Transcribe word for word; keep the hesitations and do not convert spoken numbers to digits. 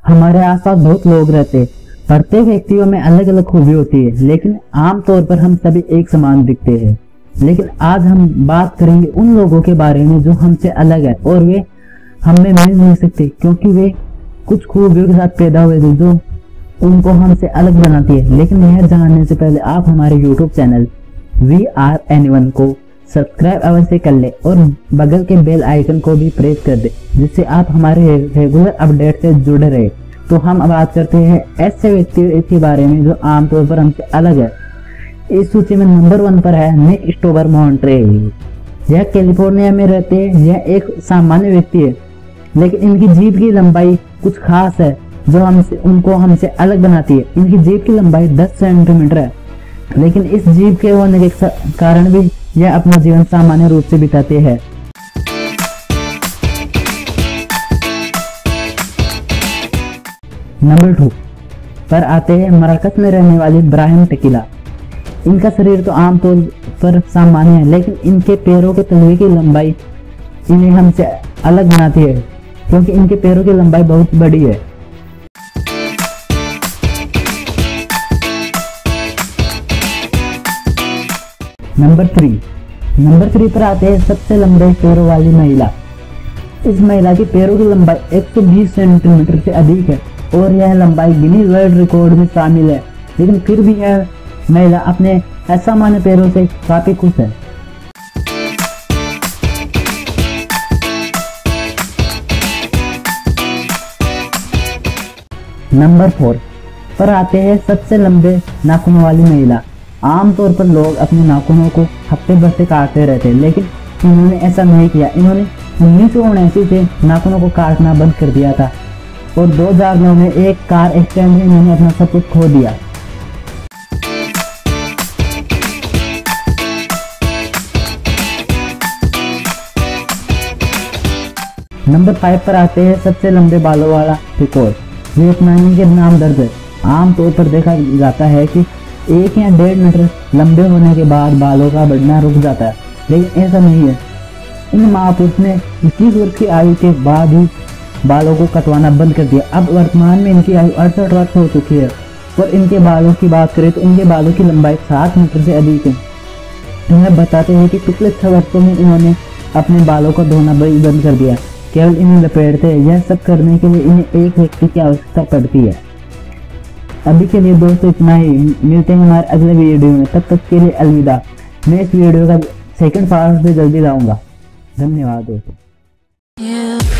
हमारे आसपास बहुत लोग रहते हैं। प्रत्येक व्यक्तियों में अलग अलग खूबी होती है, लेकिन आमतौर पर हम सभी एक समान दिखते हैं। लेकिन आज हम बात करेंगे उन लोगों के बारे में जो हमसे अलग है और वे हमें मिल नहीं सकते, क्योंकि वे कुछ खूबियों के साथ पैदा हुए थे जो उनको हमसे अलग बनाती है। लेकिन यह जानने से पहले आप हमारे YouTube channel we R anyone को सब्सक्राइब अवश्य कर ले और बगल के बेल आइकन को भी प्रेस कर दे, जिससे आप हमारे रेगुलर अपडेट से जुड़े रहे। तो हम अब बात करते हैं ऐसे व्यक्ति के बारे में जो आमतौर पर हमसे अलग है। इस सूची में नंबर वन पर है निक स्टोबर मॉन्ट्रे। यह कैलिफोर्निया में रहते हैं। यह एक सामान्य व्यक्ति है, लेकिन इनकी जीभ की लंबाई कुछ खास है जो हमसे उनको हमसे अलग बनाती है। इनकी जीभ की लंबाई दस सेंटीमीटर है, लेकिन इस जीभ के होने के कारण भी यह अपना जीवन सामान्य रूप से बिताते हैं। नंबर टू पर आते हैं मराकस में रहने वाली ब्रायन टेकिला। इनका शरीर तो आमतौर पर सामान्य है, लेकिन इनके पैरों के तलवे की लंबाई इन्हें हमसे अलग बनाती है, क्योंकि इनके पैरों की लंबाई बहुत बड़ी है। नंबर थ्री नंबर थ्री पर आते हैं सबसे लंबे पैरों वाली महिला। इस महिला की पैरों की लंबाई एक सौ बीस सेंटीमीटर से अधिक है और यह लंबाई गिनीज वर्ल्ड रिकॉर्ड में शामिल है, लेकिन फिर भी यह महिला अपने असामान्य पैरों से काफी खुश है। नंबर फोर पर आते हैं सबसे लंबे नाखूनों वाली महिला। आमतौर पर लोग अपने नाखूनों को हफ्ते भर से काटते रहते हैं, लेकिन इन्होंने ऐसा नहीं किया। इन्होंने उन्नीस सौ उनासी से नाखूनों को काटना बंद कर दिया था और दो हजार नौ में एक कार एक्सीडेंट में इन्होंने अपना सब कुछ खो दिया। नंबर फाइव पर आते हैं सबसे लंबे बालों वाला रिकॉर्ड। वियतनामी के नाम दर्ज है। आमतौर पर देखा जाता है कि एक या डेढ़ मीटर लंबे होने के बाद बालों का बढ़ना रुक जाता है, लेकिन ऐसा नहीं है। इन महापुरुष ने इक्कीस वर्ष की आयु के बाद ही बालों को कटवाना बंद कर दिया। अब वर्तमान में इनकी आयु अड़सठ वर्ष हो चुकी है और इनके बालों की बात करें तो इनके बालों की लंबाई सात मीटर से अधिक है। यह बताते हैं कि पिछले छह वर्षों में इन्होंने अपने बालों को धोना बंद कर दिया, केवल इन्हें लपेटते हैं। यह सब करने के लिए इन्हें एक व्यक्ति की आवश्यकता पड़ती है। अभी के लिए दोस्तों इतना ही। मिलते हैं हमारे अगले वीडियो में, तब तक के लिए अलविदा। मैं इस वीडियो का सेकंड पार्ट भी जल्दी लाऊंगा। धन्यवाद दोस्तों।